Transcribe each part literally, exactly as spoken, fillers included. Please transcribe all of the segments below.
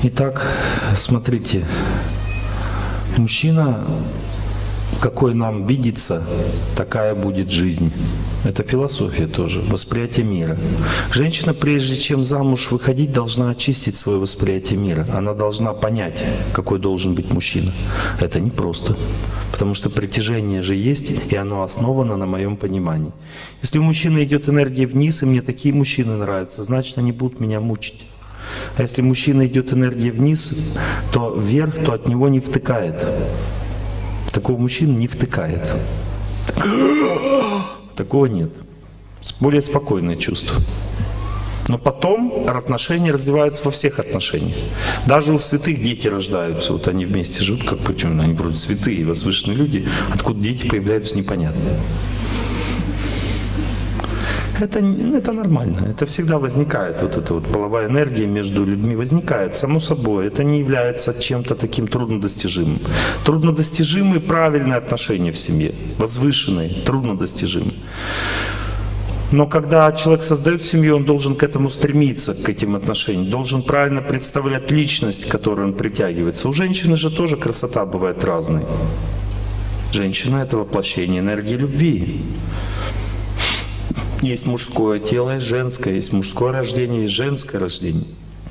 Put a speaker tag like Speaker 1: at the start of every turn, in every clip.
Speaker 1: Итак, смотрите, мужчина, какой нам видится, такая будет жизнь. Это философия тоже, восприятие мира. Женщина, прежде чем замуж выходить, должна очистить свое восприятие мира. Она должна понять, какой должен быть мужчина. Это непросто, потому что притяжение же есть, и оно основано на моем понимании. Если у мужчины идет энергия вниз, и мне такие мужчины нравятся, значит, они будут меня мучить. А если мужчина идет энергия вниз, то вверх, то от него не втыкает. Такого мужчины не втыкает. Такого нет. Более спокойное чувство. Но потом отношения развиваются во всех отношениях. Даже у святых дети рождаются. Вот они вместе живут, как почему? Они вроде святые, возвышенные люди. Откуда дети появляются, непонятно. Это, это нормально. Это всегда возникает. Вот эта вот половая энергия между людьми возникает само собой. Это не является чем-то таким труднодостижимым. Труднодостижимые правильные отношения в семье. Возвышенные, труднодостижимые. Но когда человек создает семью, он должен к этому стремиться, к этим отношениям. Должен правильно представлять личность, к которой он притягивается. У женщины же тоже красота бывает разной. Женщина — это воплощение энергии любви. Есть мужское тело, есть женское, есть мужское рождение, есть женское рождение.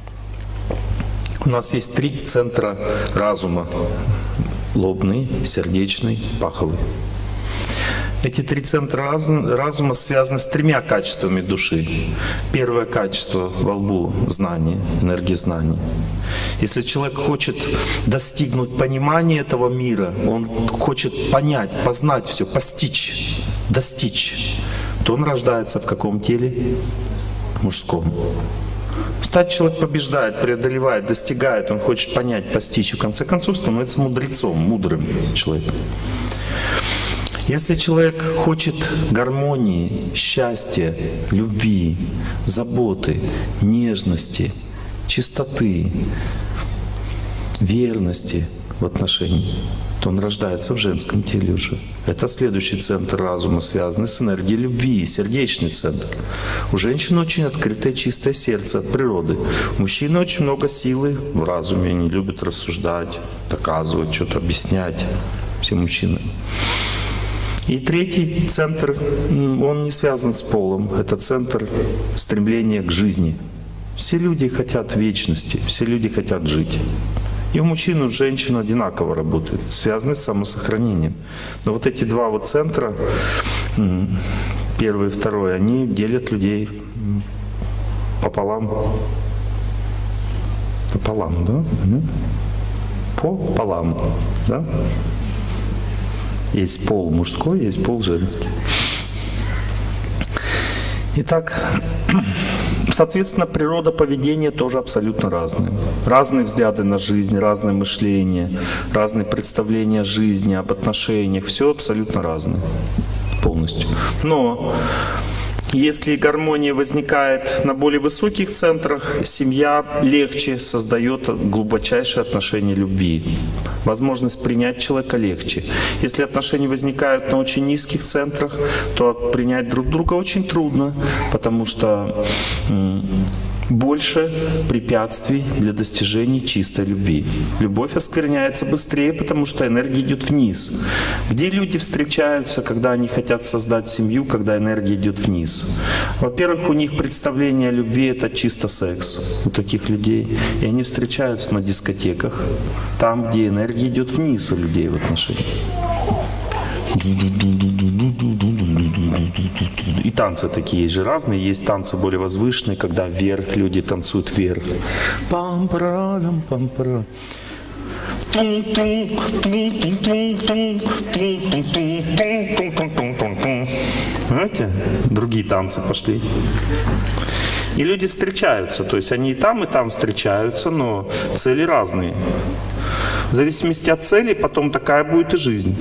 Speaker 1: У нас есть три центра разума. Лобный, сердечный, паховый. Эти три центра разума связаны с тремя качествами души. Первое качество во лбу — знание, энергия знаний. Если человек хочет достигнуть понимания этого мира, он хочет понять, познать все, постичь, достичь, то он рождается в каком теле? Мужском. Стать человек побеждает, преодолевает, достигает, он хочет понять, постичь, и в конце концов становится мудрецом, мудрым человеком. Если человек хочет гармонии, счастья, любви, заботы, нежности, чистоты, верности в отношениях, то он рождается в женском теле уже. Это следующий центр разума, связанный с энергией любви, сердечный центр. У женщины очень открытое, чистое сердце от природы. У мужчины очень много силы в разуме, они любят рассуждать, доказывать, что-то объяснять. Все мужчины. И третий центр, он не связан с полом, это центр стремления к жизни. Все люди хотят вечности, все люди хотят жить. И у мужчин, и у женщин одинаково работают, связаны с самосохранением. Но вот эти два вот центра, первый и второй, они делят людей пополам. Пополам, да? Пополам, да? Есть пол мужской, есть пол женский. Итак, соответственно, природа поведения тоже абсолютно разная. Разные взгляды на жизнь, разное мышление, разные представления о жизни, об отношениях. Все абсолютно разное полностью. Но если гармония возникает на более высоких центрах, семья легче создает глубочайшие отношения любви. Возможность принять человека легче. Если отношения возникают на очень низких центрах, то принять друг друга очень трудно, потому что больше препятствий для достижения чистой любви. Любовь оскверняется быстрее, потому что энергия идет вниз. Где люди встречаются, когда они хотят создать семью, когда энергия идет вниз? Во-первых, у них представление о любви — это чисто секс у таких людей. И они встречаются на дискотеках, там, где энергия идет вниз у людей в отношениях. И танцы такие есть же разные. Есть танцы более возвышенные, когда вверх люди танцуют вверх. Пам-парам, пам-парам. Знаете, другие танцы пошли. И люди встречаются, то есть они и там, и там встречаются, но цели разные. В зависимости от цели потом такая будет и жизнь.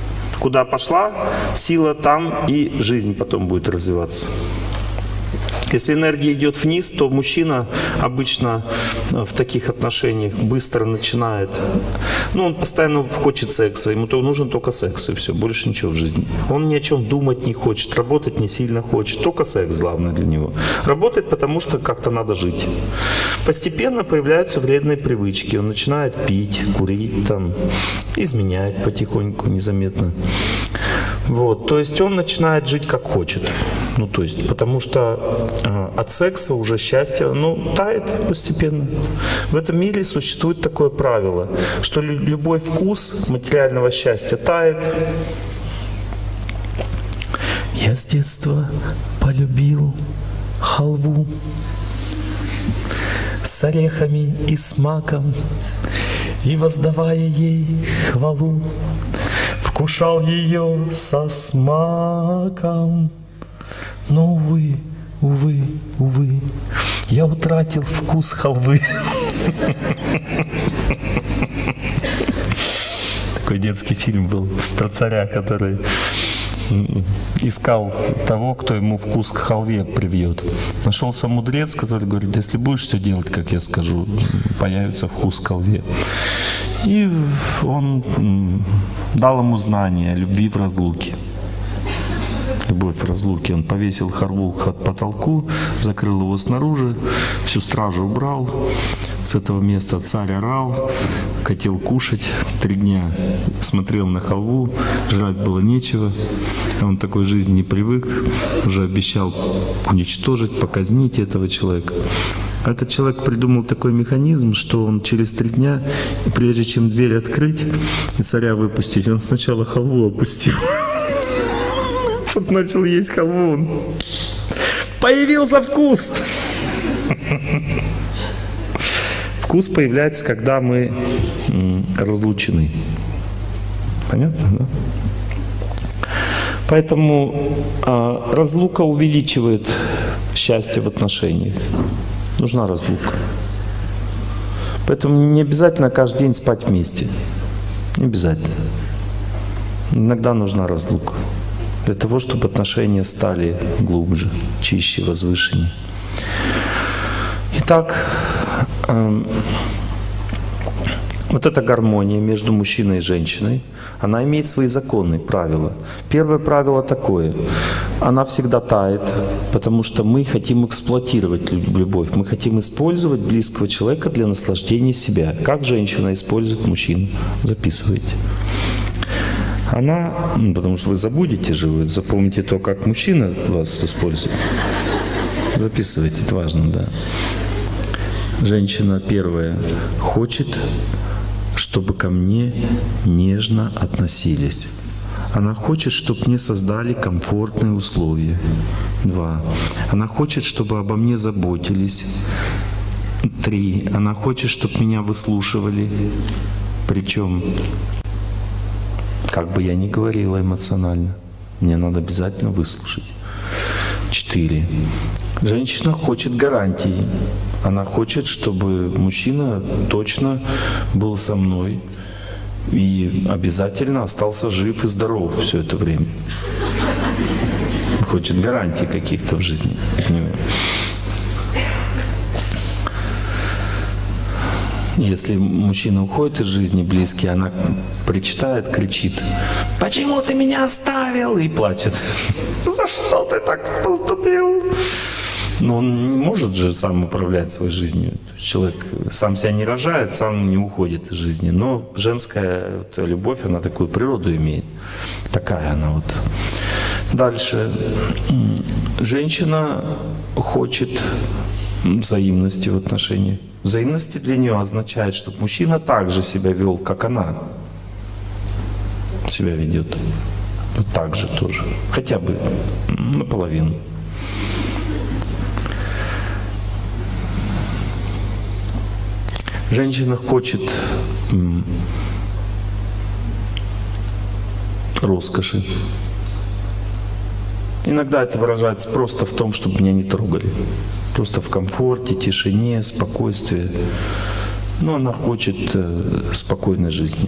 Speaker 1: Куда пошла сила, там и жизнь потом будет развиваться. Если энергия идет вниз, то мужчина обычно в таких отношениях быстро начинает, ну, он постоянно хочет секса, ему то нужен только секс, и все, больше ничего в жизни. Он ни о чем думать не хочет, работать не сильно хочет, только секс главное для него. Работает, потому что как-то надо жить. Постепенно появляются вредные привычки, он начинает пить, курить, там, изменять потихоньку, незаметно. Вот, то есть он начинает жить как хочет. Ну, то есть, потому что э, от секса уже счастье, ну, тает постепенно. В этом мире существует такое правило, что лю- любой вкус материального счастья тает. Я с детства полюбил халву с орехами и с маком, и, воздавая ей хвалу, вкушал ее со смаком. Но, увы, увы, увы, я утратил вкус халвы. Такой детский фильм был про царя, который искал того, кто ему вкус к халве привьет. Нашелся мудрец, который говорит: если будешь все делать, как я скажу, появится вкус к халве. И он дал ему знание о любви в разлуке. Любовь в разлуке. Он повесил халву к потолку, закрыл его снаружи, всю стражу убрал. С этого места царь орал, хотел кушать. Три дня смотрел на халву, жрать было нечего. Он такой жизни не привык, уже обещал уничтожить, показнить этого человека. Этот человек придумал такой механизм, что он через три дня, прежде чем дверь открыть и царя выпустить, он сначала халву опустил. Тут начал есть халву. Появился вкус. Вкус появляется, когда мы разлучены. Понятно, да? Поэтому а, разлука увеличивает счастье в отношениях. Нужна разлука. Поэтому не обязательно каждый день спать вместе. Не обязательно. Иногда нужна разлука. Для того, чтобы отношения стали глубже, чище, возвышеннее. Итак, э, вот эта гармония между мужчиной и женщиной, она имеет свои законы, правила. Первое правило такое: она всегда тает, потому что мы хотим эксплуатировать любовь, мы хотим использовать близкого человека для наслаждения себя. Как женщина использует мужчину? Записывайте. Она, ну, потому что вы забудете же, вы запомните то, как мужчина вас использует. Записывайте, это важно, да. Женщина первая хочет, чтобы ко мне нежно относились. Она хочет, чтобы мне создали комфортные условия. Два. Она хочет, чтобы обо мне заботились. Три. Она хочет, чтобы меня выслушивали. Причем, как бы я ни говорила эмоционально, мне надо обязательно выслушать. Четыре. Женщина хочет гарантий. Она хочет, чтобы мужчина точно был со мной и обязательно остался жив и здоров все это время. Хочет гарантий каких-то в жизни. Если мужчина уходит из жизни близкий, она причитает, кричит: «Почему ты меня оставил?» и плачет. «За что ты так поступил?» Но он не может же сам управлять своей жизнью. Человек сам себя не рожает, сам не уходит из жизни. Но женская вот, любовь, она такую природу имеет. Такая она вот. Дальше. Женщина хочет взаимности в отношениях. Взаимности для нее означает, чтобы мужчина так же себя вел, как она себя ведет. Вот так же тоже. Хотя бы наполовину. Женщина хочет м, роскоши. Иногда это выражается просто в том, чтобы меня не трогали. Просто в комфорте, тишине, спокойствии. Но она хочет э, спокойной жизни.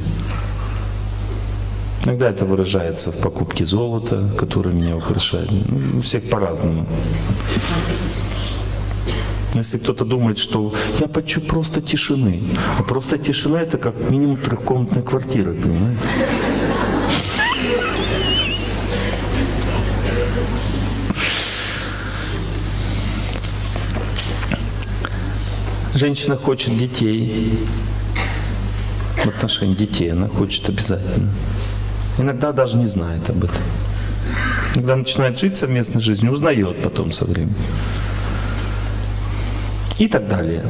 Speaker 1: Иногда это выражается в покупке золота, которое меня украшает. Ну, у всех по-разному. Если кто-то думает, что я хочу просто тишины, а просто тишина — это как минимум трехкомнатная квартира, понимаете? Женщина хочет детей, в отношении детей она хочет обязательно. Иногда даже не знает об этом. Когда начинает жить совместной жизнью, узнает потом со временем. И так далее.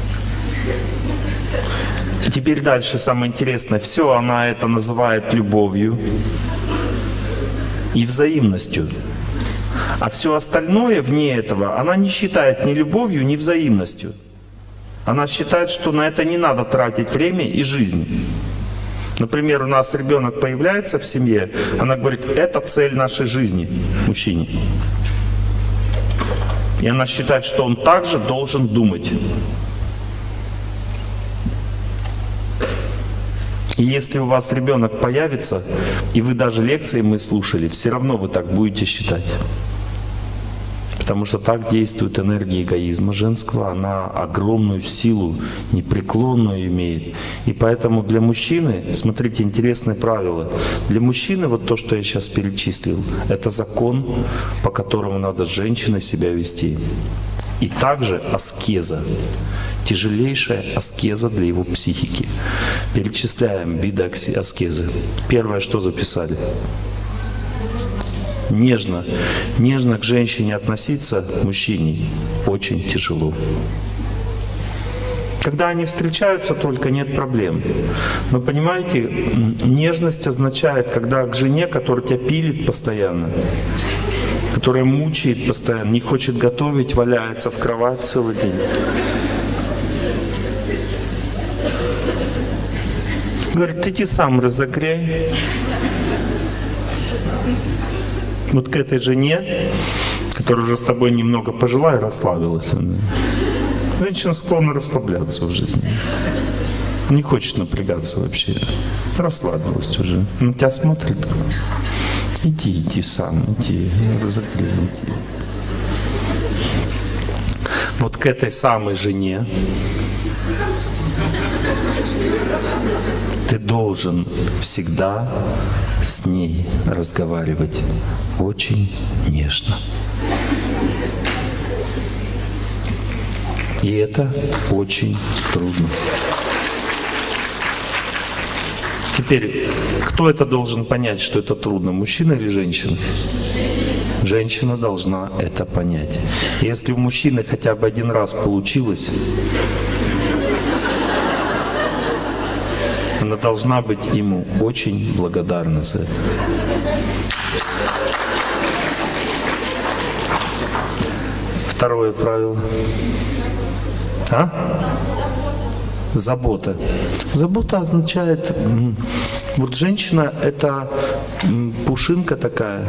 Speaker 1: И теперь дальше самое интересное. Все она это называет любовью и взаимностью. А все остальное вне этого она не считает ни любовью, ни взаимностью. Она считает, что на это не надо тратить время и жизнь. Например, у нас ребенок появляется в семье, она говорит, это цель нашей жизни, мужчине. И она считает, что он также должен думать. И если у вас ребенок появится, и вы даже лекции мы слушали, все равно вы так будете считать. Потому что так действует энергия эгоизма женского, она огромную силу, непреклонную имеет. И поэтому для мужчины, смотрите, интересное правило, для мужчины вот то, что я сейчас перечислил, это закон, по которому надо с женщиной себя вести. И также аскеза, тяжелейшая аскеза для его психики. Перечисляем виды аскезы. Первое, что записали? Нежно, нежно к женщине относиться мужчине очень тяжело. Когда они встречаются, только нет проблем. Но понимаете, нежность означает, когда к жене, которая тебя пилит постоянно, которая мучает постоянно, не хочет готовить, валяется в кровать целый день. Говорит, иди сам разогрей. Вот к этой жене, которая уже с тобой немного пожила и расслабилась. Женщина склонна расслабляться в жизни. Не хочет напрягаться вообще. Расслабилась уже. На тебя смотрит. Иди, иди сам, иди, разогрей, иди. Вот к этой самой жене ты должен всегда с ней разговаривать очень нежно. И это очень трудно. Теперь, кто это должен понять, что это трудно, мужчина или женщина? Женщина должна это понять. Если у мужчины хотя бы один раз получилось, она должна быть ему очень благодарна за это. Второе правило. А? Забота. Забота означает, вот женщина — это пушинка такая.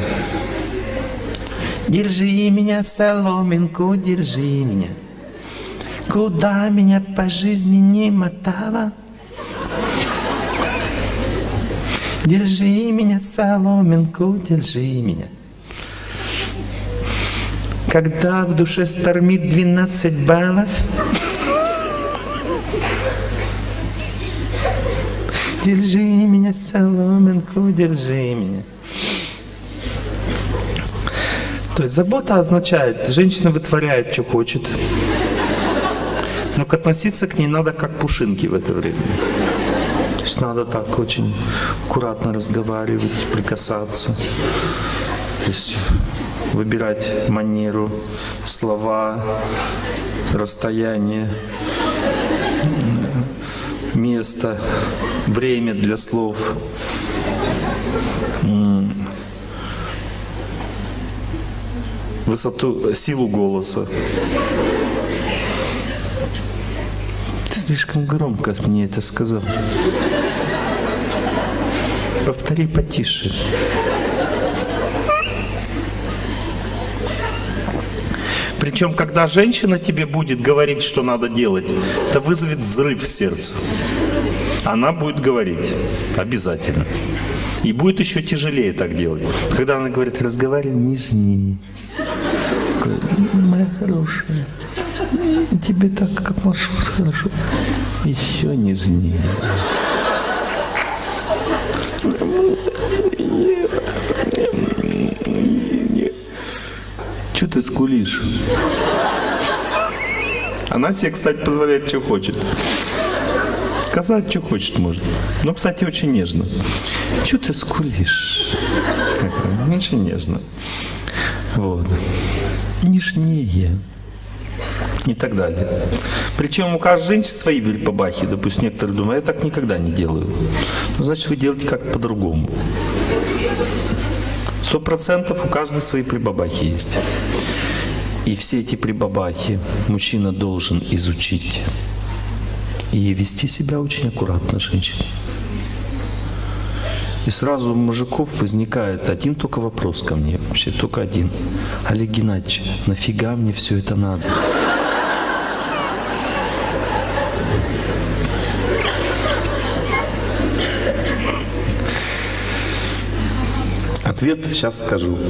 Speaker 1: Держи меня, соломинку, держи меня. Куда меня по жизни не мотала. Держи меня, соломинку, держи меня. Когда в душе стормит двенадцать баллов, держи меня, соломинку, держи меня. То есть забота означает, женщина вытворяет, что хочет, но относиться к ней надо как к пушинке в это время. То есть надо так очень аккуратно разговаривать, прикасаться. То есть выбирать манеру, слова, расстояние, место, время для слов. Высоту, силу голоса. Ты слишком громко мне это сказал. Повтори потише. Причем, когда женщина тебе будет говорить, что надо делать, это вызовет взрыв в сердце. Она будет говорить обязательно. И будет еще тяжелее так делать. Когда она говорит, разговаривай нежнее. Такой, моя хорошая. Тебе так отношусь хорошо. Еще нежнее. Чего ты скулишь? Она себе, кстати, позволяет, что хочет. Сказать, что хочет, может. Но, кстати, очень нежно. Чего ты скулишь? Очень нежно. Вот. Нежнее. И так далее. Причем у каждой женщины свои бабахи. Допустим, некоторые думают, я так никогда не делаю. Ну, значит, вы делаете как-то по-другому. Сто процентов у каждой свои прибабахи есть. И все эти прибабахи мужчина должен изучить. И вести себя очень аккуратно, женщина. И сразу у мужиков возникает один только вопрос ко мне, вообще только один. Олег Геннадьевич, нафига мне все это надо? Ответ сейчас скажу.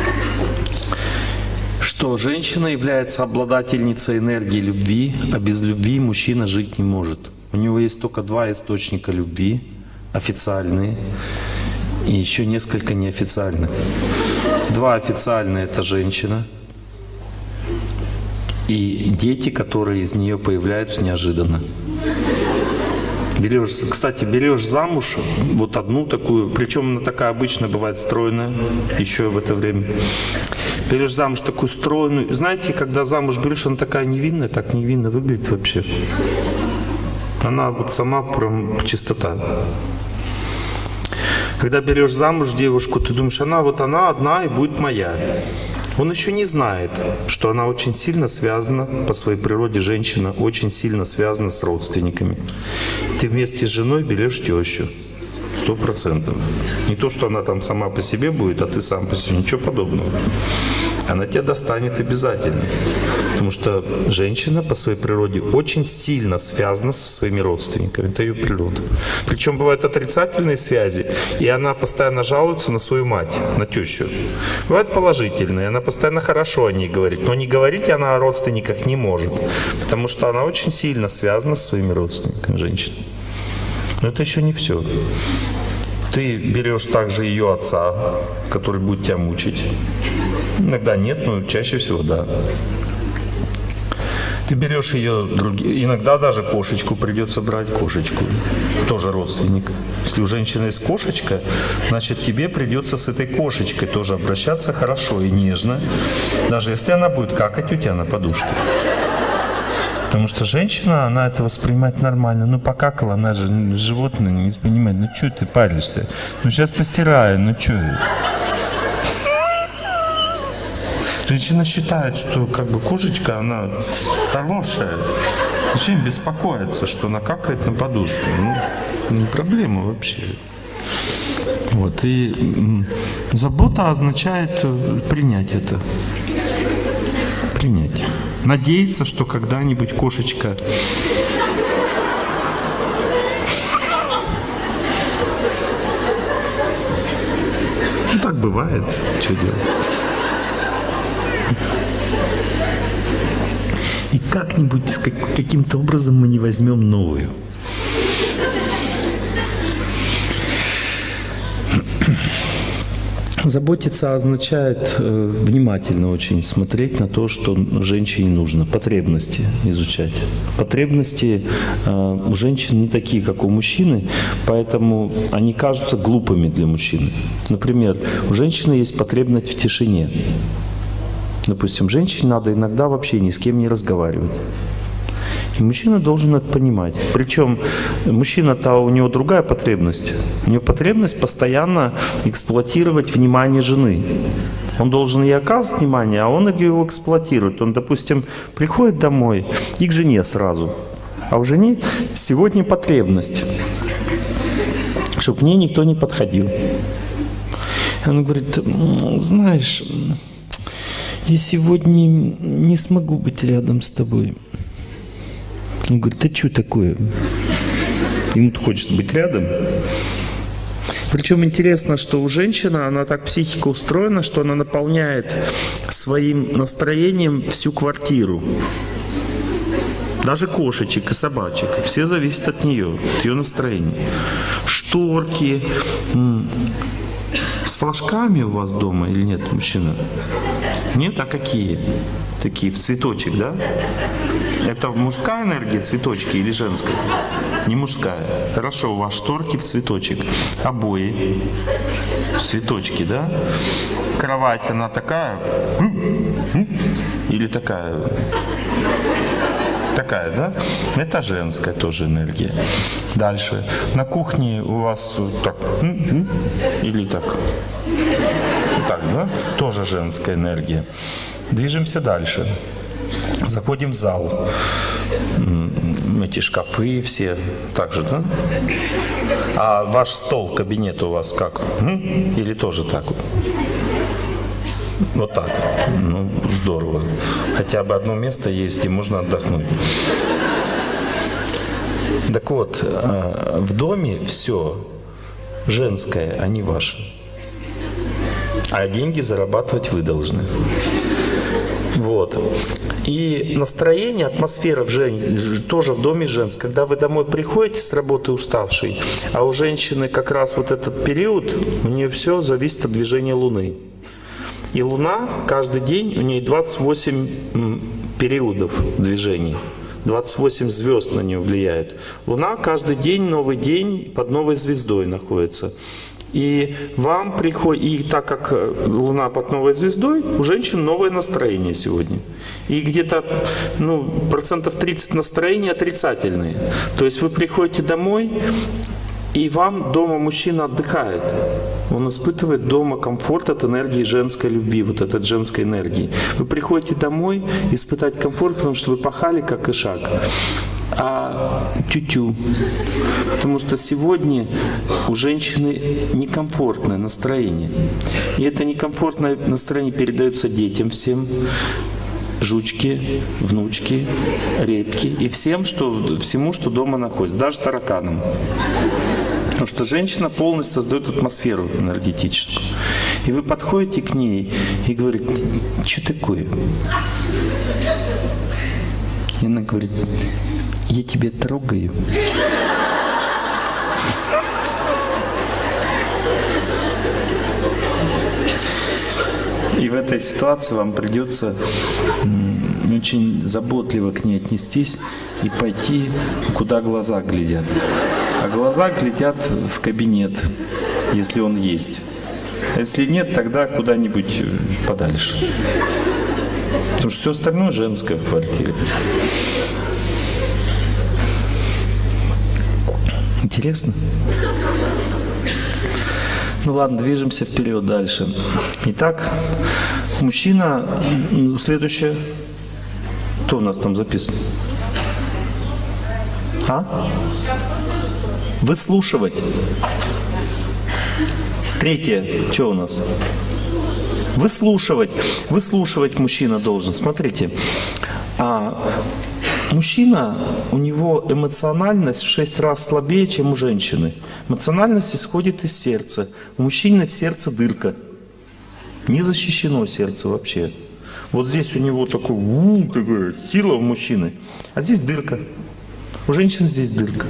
Speaker 1: Что женщина является обладательницей энергии любви, а без любви мужчина жить не может. У него есть только два источника любви, официальные, и еще несколько неофициальных. Два официальные — это женщина и дети, которые из нее появляются неожиданно. Берешь, кстати, берешь замуж вот одну такую, причем она такая обычно бывает стройная, еще в это время. Берешь замуж такую стройную. Знаете, когда замуж берешь, она такая невинная, так невинно выглядит вообще. Она вот сама прям чистота. Когда берешь замуж девушку, ты думаешь, она вот она одна и будет моя. Он еще не знает, что она очень сильно связана, по своей природе женщина, очень сильно связана с родственниками. Ты вместе с женой берешь тещу. Сто процентов. Не то, что она там сама по себе будет, а ты сам по себе. Ничего подобного. Она тебя достанет обязательно. Потому что женщина по своей природе очень сильно связана со своими родственниками. Это ее природа. Причем бывают отрицательные связи, и она постоянно жалуется на свою мать, на тещу. Бывают положительные, она постоянно хорошо о ней говорит. Но не говорить она о родственниках не может. Потому что она очень сильно связана со своими родственниками, женщина. Но это еще не все. Ты берешь также ее отца, который будет тебя мучить. Иногда нет, но чаще всего да. Ты берешь ее, други... иногда даже кошечку придется брать, кошечку. Тоже родственник. Если у женщины есть кошечка, значит тебе придется с этой кошечкой тоже обращаться хорошо и нежно. Даже если она будет какать у тебя на подушке. Потому что женщина, она это воспринимает нормально. Ну, покакала, она же животное, не понимает. Ну, что ты паришься? Ну, сейчас постираю, ну, что? Женщина считает, что как бы кошечка, она хорошая. Зачем беспокоиться, что она какает на подушку? Ну, не проблема вообще. Вот, и забота означает принять это. Принять. Надеяться, что когда-нибудь кошечка ну так бывает, что делать. И как-нибудь каким-то образом мы не возьмем новую. Заботиться означает э, внимательно очень смотреть на то, что женщине нужно. Потребности изучать. Потребности э, у женщин не такие, как у мужчины, поэтому они кажутся глупыми для мужчины. Например, у женщины есть потребность в тишине. Допустим, женщине надо иногда вообще ни с кем не разговаривать. И мужчина должен это понимать. Причем мужчина-то, у него другая потребность. У него потребность постоянно эксплуатировать внимание жены. Он должен ей оказывать внимание, а он его эксплуатирует. Он, допустим, приходит домой и к жене сразу. А у жены сегодня потребность, чтобы к ней никто не подходил. И он говорит, знаешь, я сегодня не смогу быть рядом с тобой. Он говорит, ты что такое? Ему-то хочется быть рядом. Причем интересно, что у женщины, она так психика устроена, что она наполняет своим настроением всю квартиру. Даже кошечек и собачек. Все зависят от нее, от ее настроения. Шторки. С флажками у вас дома или нет, мужчина? Нет? А какие? Такие в цветочек, да? Это мужская энергия, цветочки, или женская? Не мужская. Хорошо, у вас шторки в цветочек. Обои в цветочки, да? Кровать, она такая? Или такая? Такая, да? Это женская тоже энергия. Дальше. На кухне у вас так? Или так? Так, да? Тоже женская энергия. Движемся дальше. Заходим в зал. Эти шкафы все. Так же, да? А ваш стол, кабинет у вас как? Или тоже так вот? Вот так. Ну, здорово. Хотя бы одно место есть, где можно отдохнуть. Так вот, в доме все женское, а не ваше. А деньги зарабатывать вы должны. Вот. И настроение, атмосфера в жен... тоже в доме женская. Когда вы домой приходите с работы уставший, а у женщины как раз вот этот период, у нее все зависит от движения Луны. И Луна каждый день, у нее двадцать восемь периодов движения. двадцать восемь звезд на нее влияют. Луна каждый день, новый день под новой звездой находится. И вам приходит, и так как Луна под новой звездой, у женщин новое настроение сегодня. И где-то ну, процентов тридцать настроения отрицательные. То есть вы приходите домой, и вам дома мужчина отдыхает. Он испытывает дома комфорт от энергии женской любви, вот от женской энергии. Вы приходите домой испытать комфорт, потому что вы пахали как ишак. А тю-тю. Потому что сегодня у женщины некомфортное настроение. И это некомфортное настроение передается детям всем. Жучки, внучки, репки и всем, что, всему, что дома находится, даже тараканам. Потому что женщина полностью создает атмосферу энергетическую. И вы подходите к ней и говорите: что такое? И она говорит: я тебя трогаю. И в этой ситуации вам придется очень заботливо к ней отнестись и пойти, куда глаза глядят. А глаза глядят в кабинет, если он есть. А если нет, тогда куда-нибудь подальше. Потому что все остальное женское в квартире. Интересно? Ну ладно, движемся вперед дальше. Итак, мужчина, следующее. Кто у нас там записан? А? Выслушивать. Третье. Что у нас? Выслушивать. Выслушивать мужчина должен. Смотрите. А, мужчина, у него эмоциональность в шесть раз слабее, чем у женщины. Эмоциональность исходит из сердца. У мужчины в сердце дырка. Не защищено сердце вообще. Вот здесь у него такой, у, такая сила у мужчины. А здесь дырка. У женщин здесь дырка.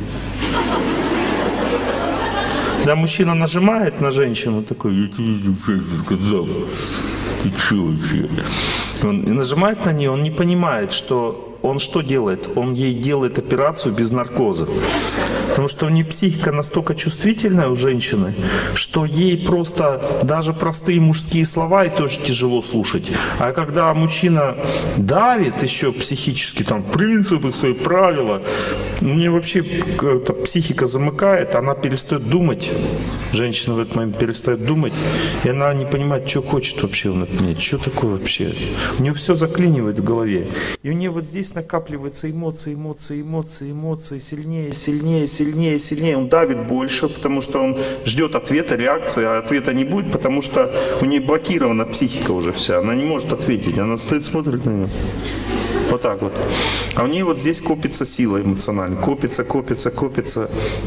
Speaker 1: Да, мужчина нажимает на женщину, такой: я тебе сказал, и что вообще? Он нажимает на нее, он не понимает, что он что делает? Он ей делает операцию без наркоза. Потому что у нее психика настолько чувствительная у женщины, что ей просто даже простые мужские слова и тоже тяжело слушать. А когда мужчина давит еще психически, там, принципы свои, правила, у нее вообще психика замыкает, она перестает думать. Женщина в этот момент перестает думать, и она не понимает, что хочет вообще он от меня, что такое вообще. У нее все заклинивает в голове. И у нее вот здесь накапливаются эмоции, эмоции, эмоции, эмоции, сильнее, сильнее, сильнее, сильнее. Он давит больше, потому что он ждет ответа, реакции, а ответа не будет, потому что у нее блокирована психика уже вся. Она не может ответить, она стоит, смотрит на нее. Вот так вот. А у нее вот здесь копится сила эмоциональная. Копится, копится, копится.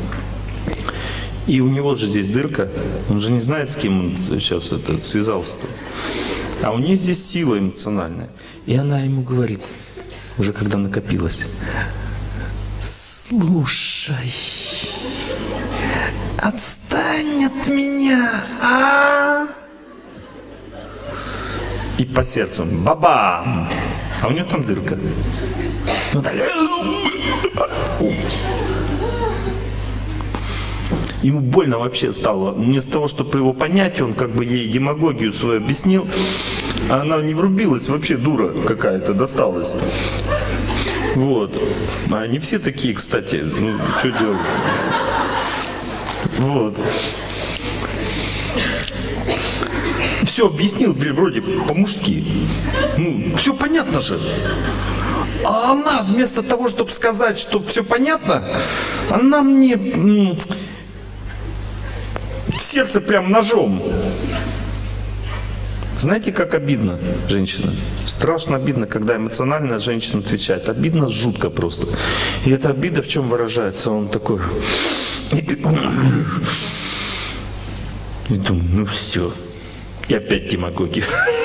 Speaker 1: И у него же здесь дырка. Он же не знает, с кем он сейчас это, связался-то. А у нее здесь сила эмоциональная. И она ему говорит: уже когда накопилось. Слушай, отстань от меня, а? И по сердцу бабам, а у него там дырка. Вот так. Ему больно вообще стало. Вместо того, чтобы его понять, он как бы ей демагогию свою объяснил, а она не врубилась, вообще дура какая-то досталась. Вот. А не все такие, кстати. Ну, что делать? Вот. Все объяснил вроде по-мужски. Ну, все понятно же. А она вместо того, чтобы сказать, что все понятно, она мне в сердце прям ножом. Знаете, как обидно, женщина? Страшно обидно, когда эмоциональная женщина отвечает. Обидно жутко просто. И эта обида в чем выражается? Он такой... И думаю, ну все. И опять демагогия.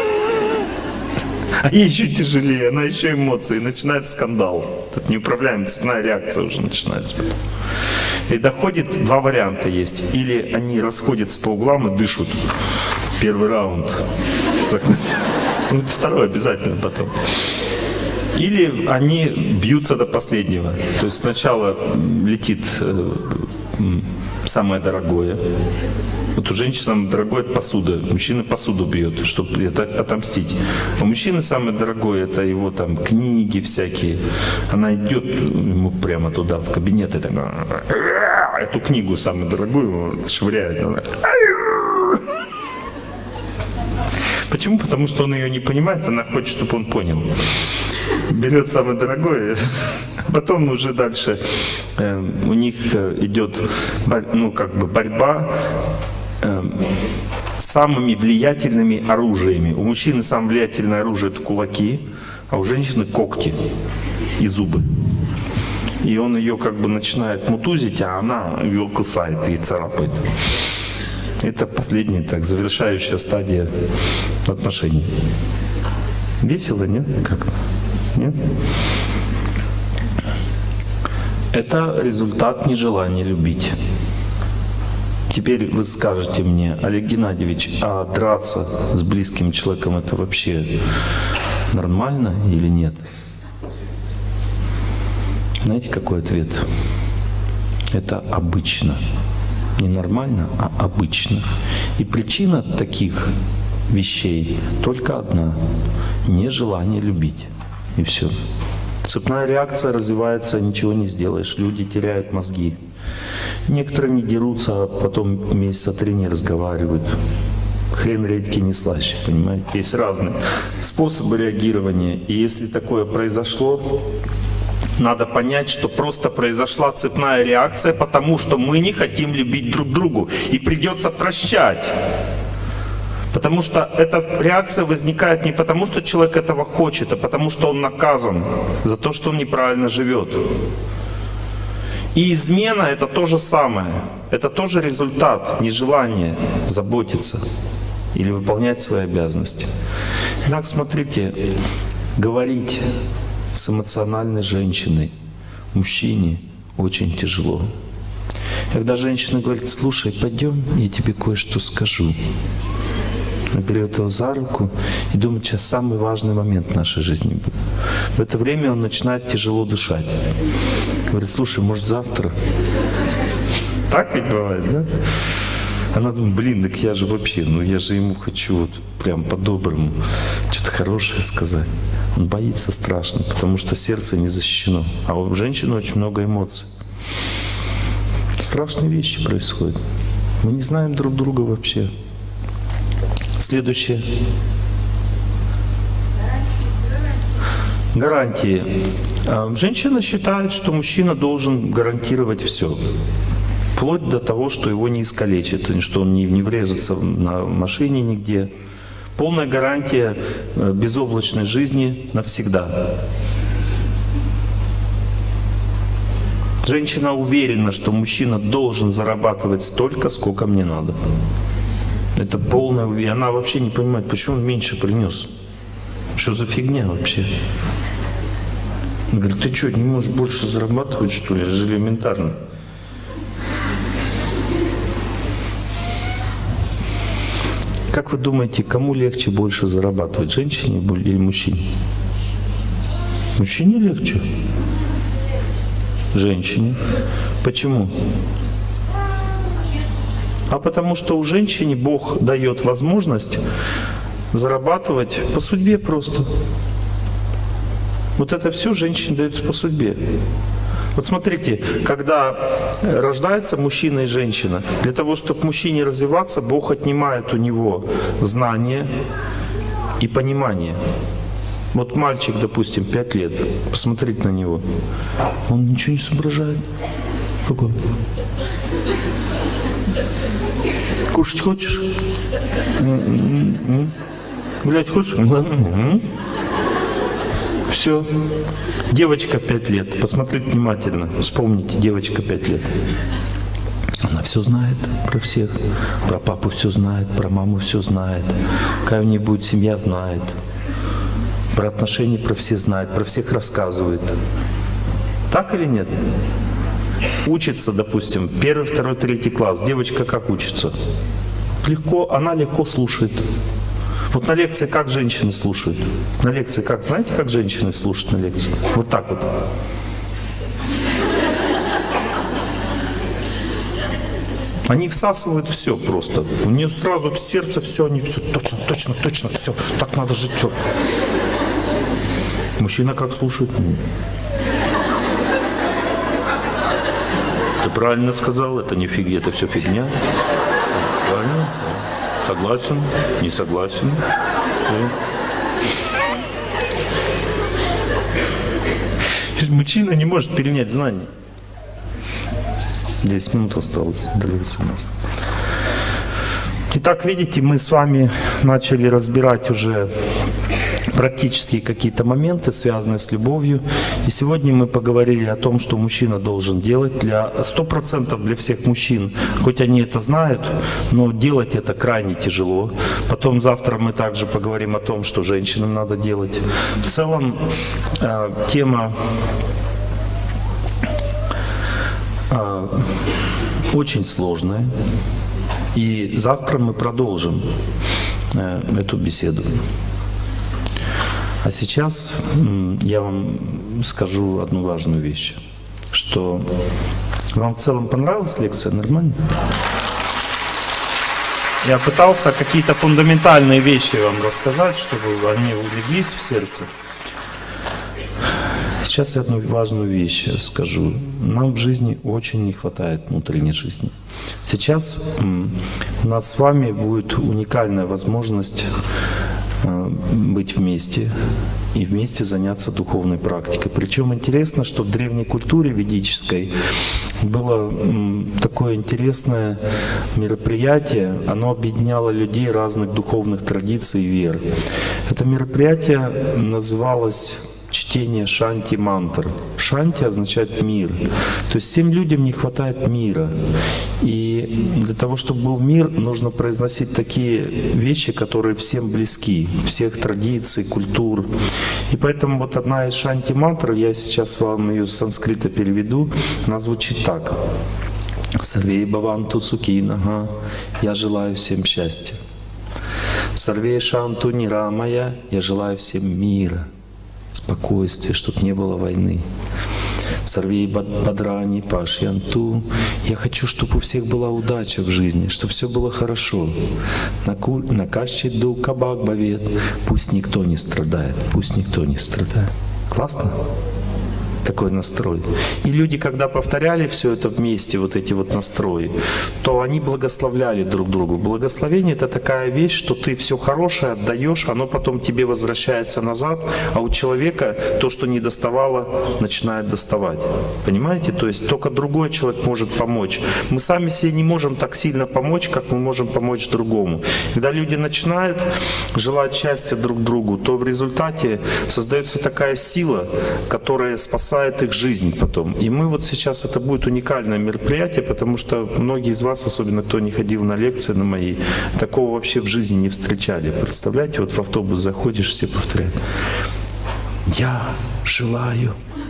Speaker 1: А ей еще тяжелее, она еще эмоции, и начинается скандал. Тут неуправляемая цепная реакция уже начинается. И доходит, два варианта есть. Или они расходятся по углам и дышат. Первый раунд. Ну, второй обязательно потом. Или они бьются до последнего. То есть сначала летит э, самое дорогое. Вот у женщин самое дорогое — это посуда. Мужчина посуду бьет, чтобы это отомстить. А у мужчины самое дорогое — это его там книги всякие. Она идет ему прямо туда, в кабинет, и так, эту книгу самую дорогую швыряет. Почему? Потому что он ее не понимает, она хочет, чтобы он понял. Берет самое дорогое, а потом уже дальше э, у них идет, ну, как бы борьба э, с самыми влиятельными оружиями. У мужчины самое влиятельное оружие — это кулаки, а у женщины когти и зубы. И он ее как бы начинает мутузить, а она ее кусает и царапает. Это последняя, так, завершающая стадия отношений. Весело, нет? Как? Нет? Это результат нежелания любить. Теперь вы скажете мне: Олег Геннадьевич, а драться с близким человеком — это вообще нормально или нет? Знаете, какой ответ? Это обычно. Не нормально, а обычно. И причина таких вещей только одна — нежелание любить. И все. Цепная реакция развивается, ничего не сделаешь. Люди теряют мозги. Некоторые не дерутся, а потом месяца три не разговаривают. Хрен редьки не слаще, понимаете? Есть разные способы реагирования. И если такое произошло, надо понять, что просто произошла цепная реакция, потому что мы не хотим любить друг друга. И придется прощать. Потому что эта реакция возникает не потому, что человек этого хочет, а потому что он наказан за то, что он неправильно живет. И измена — это то же самое. Это тоже результат нежелания заботиться или выполнять свои обязанности. Итак, смотрите, говорить с эмоциональной женщиной мужчине очень тяжело. Когда женщина говорит: слушай, пойдем, я тебе кое-что скажу. Она берет его за руку и думает: сейчас самый важный момент в нашей жизни будет. В это время он начинает тяжело дышать. Говорит: слушай, может завтра? Так ведь бывает, да? Она думает: блин, так я же вообще, ну я же ему хочу вот прям по-доброму что-то хорошее сказать. Он боится страшно, потому что сердце не защищено. А у женщины очень много эмоций. Страшные вещи происходят. Мы не знаем друг друга вообще. Следующее. Гарантии. Женщина считает, что мужчина должен гарантировать все. Вплоть до того, что его не искалечит, что он не, не врежется на машине нигде. Полная гарантия безоблачной жизни навсегда. Женщина уверена, что мужчина должен зарабатывать столько, сколько мне надо. Это полная уверенность. Она вообще не понимает, почему он меньше принес. Что за фигня вообще? Он говорит, ты что, не можешь больше зарабатывать, что ли? Это же элементарно. Как вы думаете, кому легче больше зарабатывать, женщине или мужчине? Мужчине легче. Женщине. Почему? А потому что у женщины Бог дает возможность зарабатывать по судьбе просто. Вот это все женщине дается по судьбе. Вот смотрите, когда рождается мужчина и женщина, для того, чтобы мужчине развиваться, Бог отнимает у него знания и понимание. Вот мальчик, допустим, пять лет, посмотрите на него, он ничего не соображает. Какой? Кушать хочешь? Гулять хочешь? Все. Девочка пять лет. Посмотрите внимательно. Вспомните, девочка пять лет. Она все знает про всех. Про папу все знает, про маму все знает. Какая у нее будет семья, знает. Про отношения про все знает, про всех рассказывает. Так или нет? Учится, допустим, первый, второй, третий класс. Девочка как учится? Легко, она легко слушает. Вот на лекции как женщины слушают? На лекции как? Знаете, как женщины слушают на лекции? Вот так вот. Они всасывают все просто. У нее сразу в сердце все, они все точно, точно, точно, все. Так надо жить. Все. Мужчина как слушает? Ты правильно сказал, это не фигня, это все фигня. Правильно? Согласен, не согласен. Мужчина не может перенять знания. десять минут осталось, длится у нас. Итак, видите, мы с вами начали разбирать уже практические какие-то моменты, связанные с любовью. И сегодня мы поговорили о том, что мужчина должен делать. Для сто процентов для всех мужчин, хоть они это знают, но делать это крайне тяжело. Потом завтра мы также поговорим о том, что женщинам надо делать. В целом э, тема э, очень сложная. И завтра мы продолжим э, эту беседу. А сейчас я вам скажу одну важную вещь, что вам в целом понравилась лекция? Нормально? Я пытался какие-то фундаментальные вещи вам рассказать, чтобы они улеглись в сердце. Сейчас я одну важную вещь скажу. Нам в жизни очень не хватает внутренней жизни. Сейчас у нас с вами будет уникальная возможность быть вместе и вместе заняться духовной практикой. Причем интересно, что в древней культуре ведической было такое интересное мероприятие, оно объединяло людей разных духовных традиций и вер. Это мероприятие называлось чтение шанти-мантр. Шанти означает мир. То есть всем людям не хватает мира. И для того, чтобы был мир, нужно произносить такие вещи, которые всем близки, всех традиций, культур. И поэтому вот одна из шанти-мантр, я сейчас вам ее с санскрита переведу, она звучит так. Сарвей баванту сукинага, я желаю всем счастья. Сарвей шанту нирамая, я желаю всем мира, спокойствие, чтобы не было войны. Сарвей бадрани пашьянту. Я хочу, чтобы у всех была удача в жизни, чтобы все было хорошо. Накащит ду кабак бавет. Пусть никто не страдает, пусть никто не страдает. Классно? Такой настрой. И люди, когда повторяли все это вместе, вот эти вот настрои, то они благословляли друг другу. Благословение — это такая вещь, что ты все хорошее отдаешь, оно потом тебе возвращается назад, а у человека то, что не доставало, начинает доставать. Понимаете? То есть только другой человек может помочь. Мы сами себе не можем так сильно помочь, как мы можем помочь другому. Когда люди начинают желать счастья друг другу, то в результате создается такая сила, которая спасает их жизнь потом. И мы вот сейчас, это будет уникальное мероприятие, потому что многие из вас, особенно кто не ходил на лекции на мои, такого вообще в жизни не встречали. Представляете, вот в автобус заходишь, все повторяют. Я желаю